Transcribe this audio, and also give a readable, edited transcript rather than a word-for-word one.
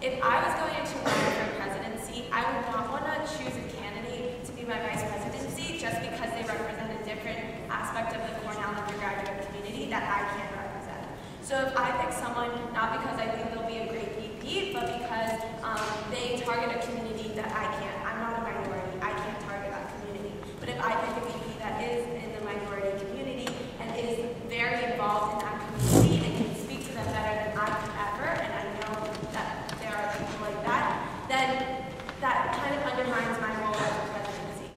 if I was going to run for presidency, I would not want to choose a candidate to be my vice presidency just because they represent a different aspect of the Cornell undergraduate community that I can't represent. So if I pick someone, not because I think they'll be a great VP, but because